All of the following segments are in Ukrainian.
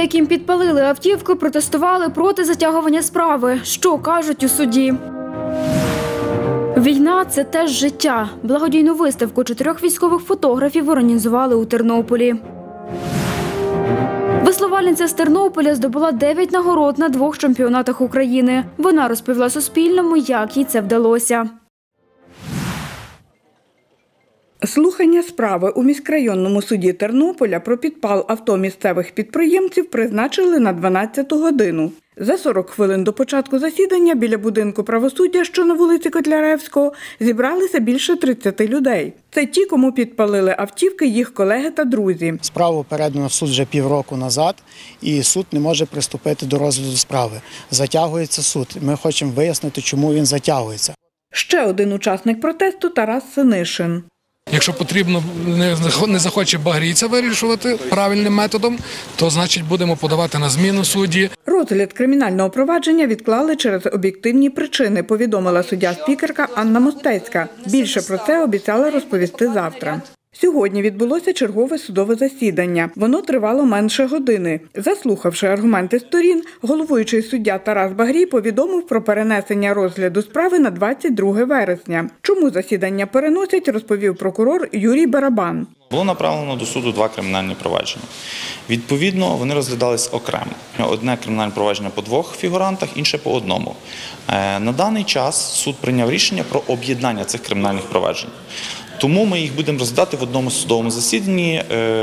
яким підпалили автівку, протестували проти затягування справи. Що кажуть у суді? Війна – це теж життя. Благодійну виставку 4 військових фотографів організували у Тернополі. Веслувальниця з Тернополя здобула 9 нагород на 2 чемпіонатах України. Вона розповіла Суспільному, як їй це вдалося. Слухання справи у міськрайонному суді Тернополя про підпал авто місцевих підприємців призначили на 12-ту годину. За 40 хвилин до початку засідання біля будинку правосуддя, що на вулиці Котляревського, зібралися більше 30 людей. Це ті, кому підпалили автівки їх колеги та друзі. Справу передано в суд вже півроку назад, і суд не може приступити до розгляду справи. Затягується суд. Ми хочемо вияснити, чому він затягується. Ще один учасник протесту – Тарас Синишин. Якщо потрібно, не захоче багрійця вирішувати правильним методом, то, значить, будемо подавати на зміну судді. Розгляд кримінального провадження відклали через об'єктивні причини, повідомила суддя-спікерка Анна Мостецька. Більше про це обіцяли розповісти завтра. Сьогодні відбулося чергове судове засідання. Воно тривало менше години. Заслухавши аргументи сторін, головуючий суддя Тарас Багрій повідомив про перенесення розгляду справи на 22 вересня. Чому засідання переносять, розповів прокурор Юрій Барабан. Було направлено до суду 2 кримінальні провадження. Відповідно, вони розглядались окремо. Одне кримінальне провадження по 2 фігурантах, інше по 1. На даний час суд прийняв рішення про об'єднання цих кримінальних проваджень. Тому ми їх будемо розглядати в одному судовому засіданні,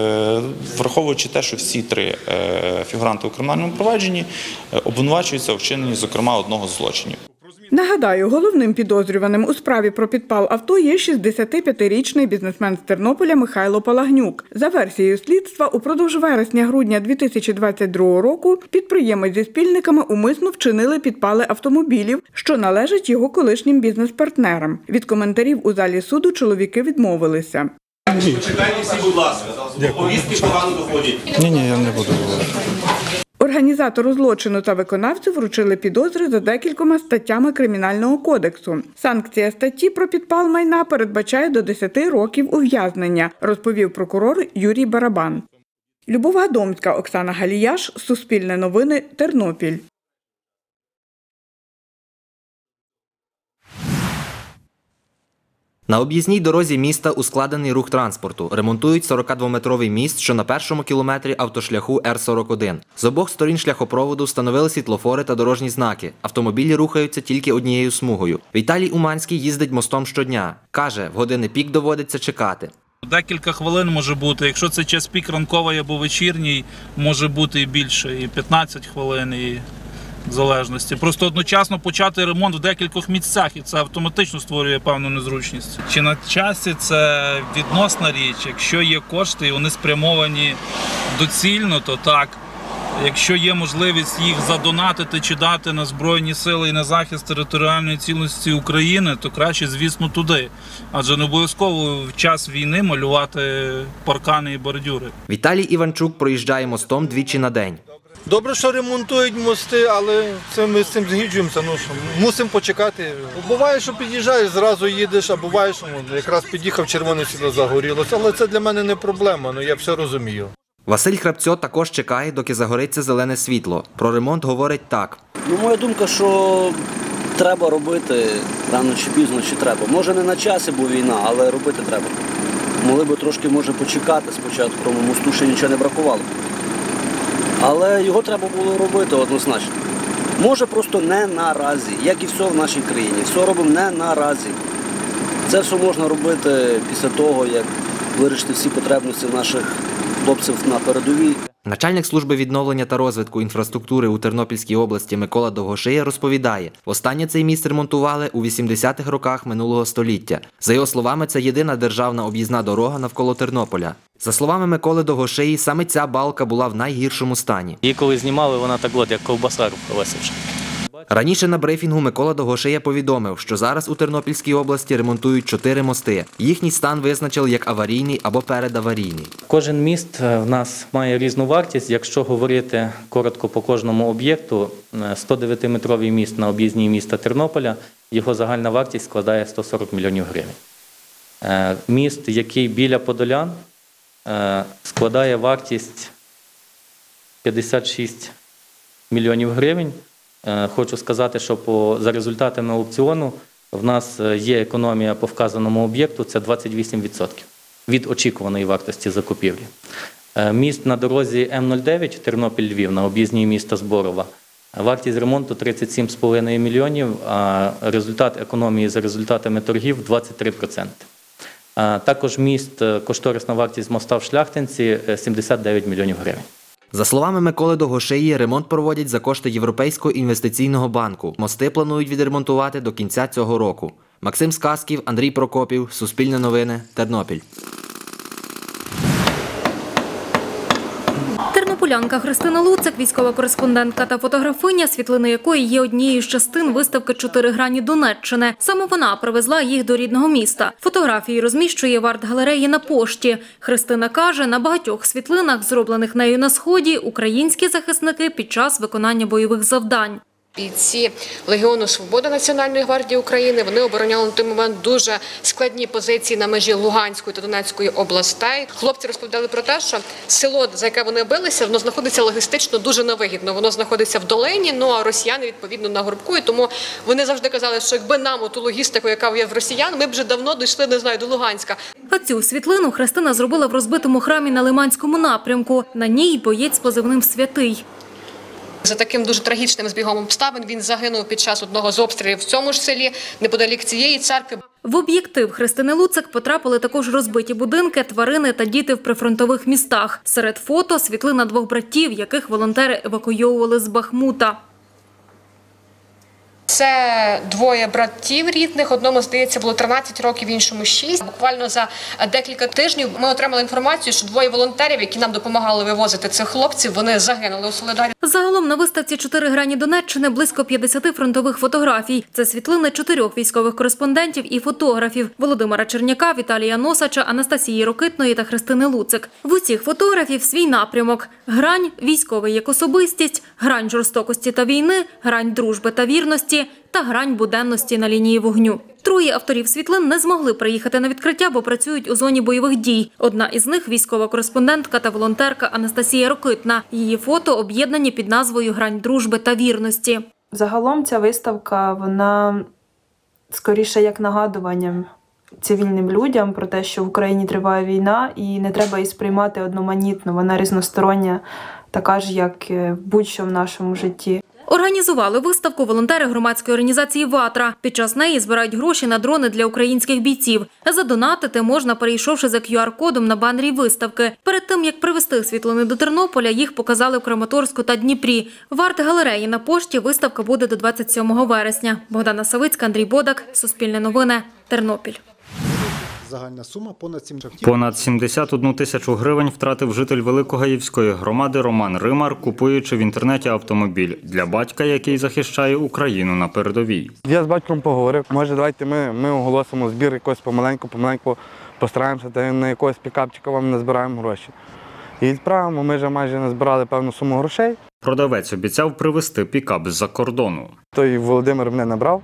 враховуючи те, що всі 3 фігуранти у кримінальному провадженні обвинувачуються у вчиненні, зокрема, одного з злочинів. Нагадаю, головним підозрюваним у справі про підпал авто є 65-річний бізнесмен з Тернополя Михайло Палагнюк. За версією слідства, упродовж вересня-грудня 2022 року підприємець зі спільниками умисно вчинили підпали автомобілів, що належать його колишнім бізнес-партнерам. Від коментарів у залі суду чоловіки відмовилися. Чекайте всі, будь ласка. Повістки погано доходять. Ні, я не буду говорити. Організатору злочину та виконавцю вручили підозри за декількома статтями Кримінального кодексу. Санкція статті про підпал майна передбачає до 10 років ув'язнення, розповів прокурор Юрій Барабан. Любов Гадомська, Оксана Галіяш, Суспільне новини, Тернопіль. На об'їзній дорозі міста ускладнений рух транспорту. Ремонтують 42-метровий міст, що на першому кілометрі автошляху Р-41. З обох сторін шляхопроводу встановили світлофори та дорожні знаки. Автомобілі рухаються тільки однією смугою. Віталій Уманський їздить мостом щодня. Каже, в години пік доводиться чекати. Декілька хвилин може бути. Якщо це час пік ранковий або вечірній, може бути і більше, і 15 хвилин, і в залежності. Просто одночасно почати ремонт в декількох місцях, і це автоматично створює певну незручність. Чи на часі – це відносна річ. Якщо є кошти і вони спрямовані доцільно, то так. Якщо є можливість їх задонатити чи дати на Збройні сили і на захист територіальної цілісності України, то краще, звісно, туди. Адже не обов'язково в час війни малювати паркани і бордюри. Віталій Іванчук проїжджає мостом двічі на день. Добре, що ремонтують мости, але ми з цим згіджуємося. Мусимо почекати. Буває, що під'їжджаєш, зразу їдеш, а буває, що якраз під'їхав, червоне світло загорілося. Але це для мене не проблема, я все розумію. Василь Храпцьо також чекає, доки загориться зелене світло. Про ремонт говорить так. Моя думка, що треба робити рано чи пізно, чи треба. Може не на часі, бо війна, але робити треба. Могли б трошки, може, почекати спочатку, тому мосту ще нічого не бракувало. Але його треба було робити однозначно. Може просто не наразі, як і все в нашій країні. Все робимо не наразі. Це все можна робити після того, як вирішити всі потребності наших хлопців на передовій. Начальник служби відновлення та розвитку інфраструктури у Тернопільській області Микола Довгошия розповідає, востаннє цей міст ремонтували у 80-х роках минулого століття. За його словами, це єдина державна об'їзна дорога навколо Тернополя. За словами Миколи Довгошиї, саме ця балка була в найгіршому стані. Її коли знімали, вона так як ковбаса провесивши. Раніше на брифінгу Микола Довгошия повідомив, що зараз у Тернопільській області ремонтують 4 мости. Їхній стан визначили як аварійний або передаварійний. Кожен міст в нас має різну вартість. Якщо говорити коротко по кожному об'єкту, 109-метровий міст на об'їзній міста Тернополя, його загальна вартість складає 140 мільйонів гривень. Міст, який біля Подолян, складає вартість 56 мільйонів гривень. Хочу сказати, що за результатами аукціону в нас є економія по вказаному об'єкту, це 28% від очікуваної вартості закупівлі. Міст на дорозі М09 Тернопіль-Львів на об'їзній міста Зборова. Вартість ремонту 37,5 мільйонів, а результат економії за результатами торгів 23%. Також міст, кошторисна вартість моста в Шляхтинці 79 мільйонів гривень. За словами Миколи Довгошиї, ремонт проводять за кошти Європейського інвестиційного банку. Мости планують відремонтувати до кінця цього року. Максим Сказків, Андрій Прокопів, Суспільне новини, Тернопіль. Тернополянка Христина Луцик, військова кореспондентка та фотографиня, світлини якої є однією з частин виставки «Чотири грані Донеччини». Саме вона привезла їх до рідного міста. Фотографії розміщує в арт-галереї на Пошті. Христина каже, на багатьох світлинах, зроблених нею на Сході, українські захисники під час виконання бойових завдань. Бійці Легіону Свобода Національної гвардії України, вони обороняли на той момент дуже складні позиції на межі Луганської та Донецької областей. Хлопці розповідали про те, що село, за яке вони билися, воно знаходиться логістично дуже невигідно. Воно знаходиться в долині, ну а росіяни, відповідно, на горбку. І тому вони завжди казали, що якби нам оту логістику, яка є в росіян, ми б вже давно дійшли, не знаю, до Луганська. А цю світлину Христина зробила в розбитому храмі на Лиманському напрямку. На ній боєць з позивним «Святий». За таким дуже трагічним збігом обставин він загинув під час одного з обстрілів в цьому ж селі, неподалік цієї церкви. В об'єктив Христини Луцик потрапили також розбиті будинки, тварини та діти в прифронтових містах. Серед фото – світлина двох братів, яких волонтери евакуйовували з Бахмута. Це двоє братів рідних, одному, здається, було 13 років, іншому 6. Буквально за декілька тижнів ми отримали інформацію, що двоє волонтерів, які нам допомагали вивозити цих хлопців, вони загинули у Солидарі. Загалом на виставці «Чотири грані Донеччини» близько 50 фронтових фотографій. Це світлини 4 військових кореспондентів і фотографів – Володимира Черняка, Віталія Носача, Анастасії Рокитної та Христини Луцик. В усіх фотографів свій напрямок – грань військовий як особистість, грань жорстокості та війни, грань дружби та вірності та грань буденності на лінії вогню. Троє авторів світлин не змогли приїхати на відкриття, бо працюють у зоні бойових дій. Одна із них – військова кореспондентка та волонтерка Анастасія Рокитна. Її фото об'єднані під назвою «Грань дружби та вірності». Загалом ця виставка, вона скоріше як нагадуванням цивільним людям про те, що в Україні триває війна і не треба її сприймати одноманітно. Вона різностороння, така ж, як будь-що в нашому житті. Організували виставку волонтери громадської організації «Ватра». Під час неї збирають гроші на дрони для українських бійців. Задонатити можна, перейшовши за QR-кодом на банері виставки. Перед тим, як привезти світлини до Тернополя, їх показали в Краматорську та Дніпрі. В арт-галереї на Пошті виставка буде до 27 вересня. Богдана Савицька, Андрій Бодак, Суспільне новини, Тернопіль. Загальна сума понад 71 тисячу гривень втратив житель Великогаївської громади Роман Римар, купуючи в інтернеті автомобіль для батька, який захищає Україну на передовій. Я з батьком поговорив, може давайте ми оголосимо збір якось помаленьку постараємося, та на якогось пікапчика вам назбираємо гроші. І відправимо, ми вже майже назбирали певну суму грошей. Продавець обіцяв привезти пікап з-за кордону. Той Володимир мене набрав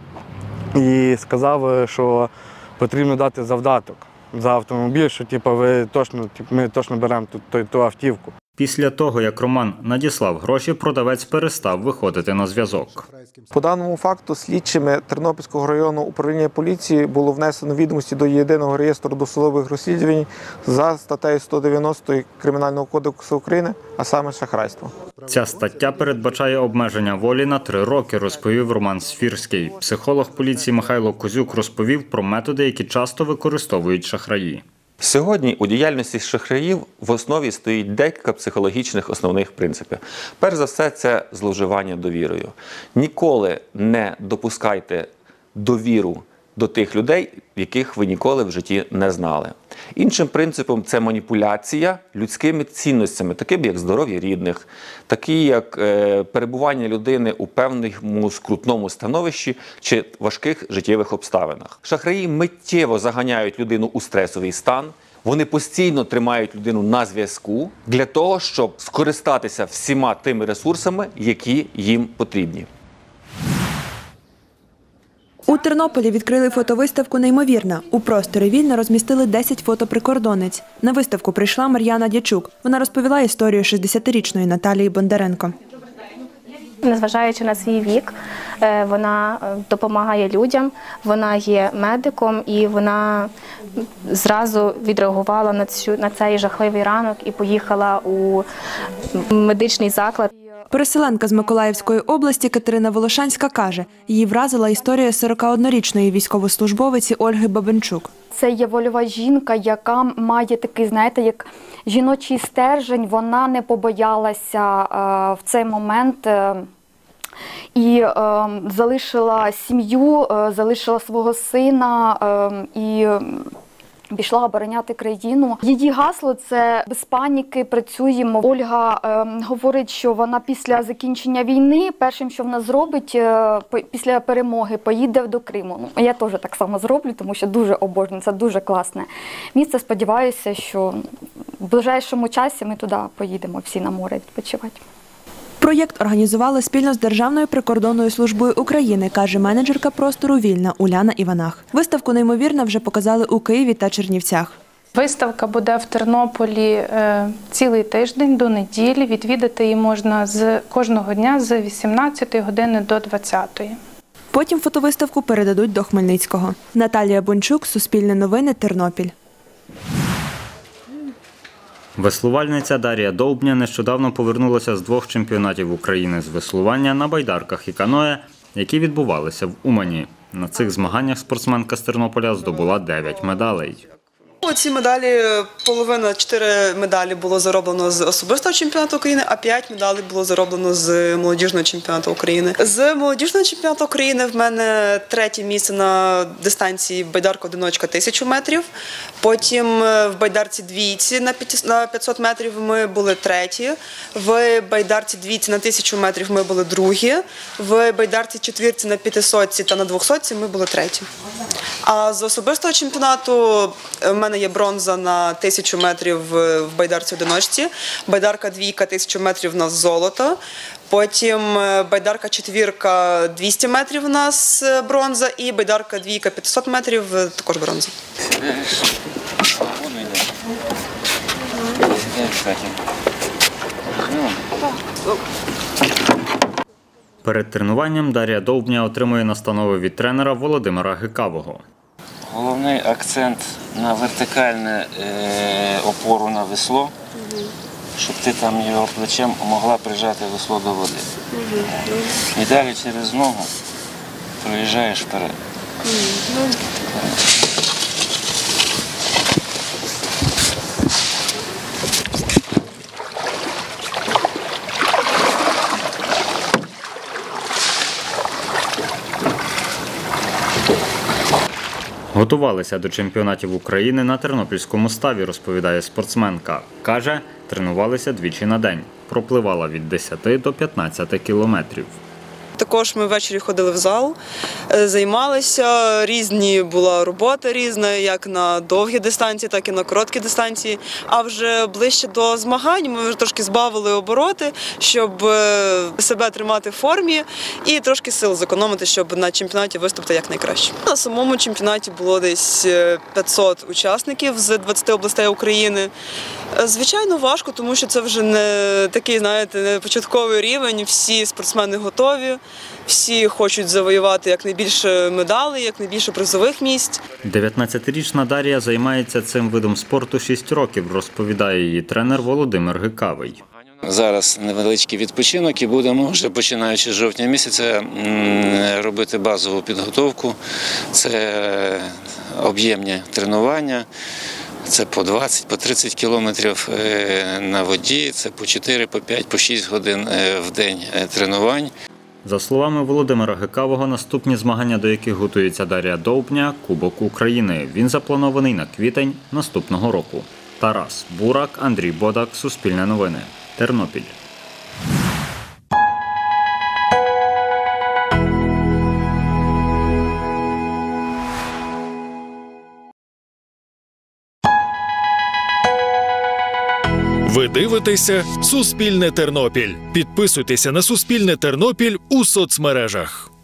і сказав, що потрібно дати завдаток за автомобіль, що ми точно беремо ту автівку. Після того, як Роман надіслав гроші, продавець перестав виходити на зв'язок. По даному факту слідчими Тернопільського районного управління поліції було внесено відомості до єдиного реєстру досудових розслідувань за статтею 190 Кримінального кодексу України, а саме шахрайство. Ця стаття передбачає обмеження волі на 3 роки, розповів Роман Сфірський. Психолог поліції Михайло Козюк розповів про методи, які часто використовують шахраї. Сьогодні у діяльності шахраїв в основі стоїть декілька психологічних основних принципів. Перш за все, це зловживання довірою. Ніколи не допускайте довіру до тих людей, яких ви ніколи в житті не знали. Іншим принципом – це маніпуляція людськими цінностями, такими як здоров'я рідних, такі як перебування людини у певному скрутному становищі чи важких життєвих обставинах. Шахраї миттєво заганяють людину у стресовий стан, вони постійно тримають людину на зв'язку для того, щоб скористатися всіма тими ресурсами, які їм потрібні. У Тернополі відкрили фотовиставку «Неймовірна». У просторі вільно розмістили 10 фотоприкордонниць. На виставку прийшла Мар'яна Дячук. Вона розповіла історію 60-річної Наталії Бондаренко. Незважаючи на свій вік, вона допомагає людям, вона є медиком і вона зразу відреагувала на цей жахливий ранок і поїхала у медичний заклад. Переселенка з Миколаївської області Катерина Волошанська каже, її вразила історія 41-річної військовослужбовиці Ольги Бабенчук. Це є вольова жінка, яка має такий, знаєте, як жіночий стержень. Вона не побоялася в цей момент і залишила сім'ю, залишила свого сина і пішла обороняти країну. Її гасло – це «Без паніки, працюємо». Ольга говорить, що вона після закінчення війни, першим, що вона зробить після перемоги, поїде до Криму. Я теж так само зроблю, тому що дуже обожнюю, це дуже класне місце. Сподіваюся, що в ближайшому часі ми туди поїдемо всі на море відпочивати. Проєкт організували спільно з Державною прикордонною службою України, каже менеджерка простору «Вільна» Уляна Іванах. Виставку «Неймовірна» вже показали у Києві та Чернівцях. Виставка буде в Тернополі цілий тиждень до неділі. Відвідати її можна кожного дня з 18 години до 20. Потім фотовиставку передадуть до Хмельницького. Наталія Бончук, Суспільне новини, Тернопіль. Веслувальниця Дар'я Довбня нещодавно повернулася з 2 чемпіонатів України з веслування на байдарках і каное, які відбувалися в Умані. На цих змаганнях спортсменка з Тернополя здобула 9 медалей. Ці медалі, половина, 4 медалі було зароблено з особистого чемпіонату України, а 5 медалей було зароблено з молодіжного чемпіонату України. З молодіжного чемпіонату України в мене 3-е місце на дистанції байдарка-одиночка 1000 метрів. Потім в байдарці двійці на 500 метрів ми були 3-ті. В байдарці двійці на 1000 метрів ми були 2-гі. В байдарці четвірці на 500 та на 200 ми були 3-ті. А з особистого чемпіонату в мене є бронза на 1000 метрів в байдарці одиночці, байдарка двійка 1000 метрів у нас золото, потім байдарка четвірка 200 метрів у нас бронза і байдарка двійка 500 метрів також бронза. Перед тренуванням Дар'я Довбня отримує настанови від тренера Володимира Гикавого. Головний акцент на вертикальне опору на весло, щоб ти там його плечем могла прижати весло до води. І далі через ногу проїжджаєш вперед. Готувалися до чемпіонатів України на тернопільському ставі, розповідає спортсменка. Каже, тренувалися двічі на день. Пропливала від 10 до 15 кілометрів. Також ми ввечері ходили в зал, займалися, різні була робота різна, як на довгі дистанції, так і на короткі дистанції. А вже ближче до змагань ми вже трошки збавили обороти, щоб себе тримати в формі і трошки сил зекономити, щоб на чемпіонаті виступити якнайкраще. На самому чемпіонаті було десь 500 учасників з 20 областей України. Звичайно, важко, тому що це вже не такий, знаєте, не початковий рівень, всі спортсмени готові. Всі хочуть завоювати якнайбільше медалей, якнайбільше призових місць. 19-річна Дар'я займається цим видом спорту 6 років, розповідає її тренер Володимир Гикавий. Зараз невеличкий відпочинок і будемо вже починаючи з жовтня місяця робити базову підготовку. Це об'ємні тренування. Це по 20, по 30 кілометрів на воді, це по 4, по 5, по 6 годин в день тренувань. За словами Володимира Гикавого, наступні змагання, до яких готується Дар'я Довбня – Кубок України. Він запланований на квітень наступного року. Тарас Бурак, Андрій Бодак, Суспільне новини, Тернопіль. Ви дивитеся «Суспільне Тернопіль». Підписуйтеся на «Суспільне Тернопіль» у соцмережах.